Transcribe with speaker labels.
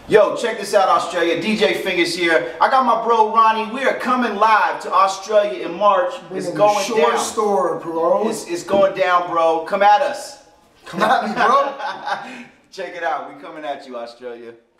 Speaker 1: Yo, check this out, Australia. DJ Fingers here. I got my bro Ronnie. We are coming live to Australia in March. It's going down.
Speaker 2: Store, bro.
Speaker 1: It's going down, bro. Come at us.
Speaker 2: Come at me, bro.
Speaker 1: Check it out. We coming at you, Australia.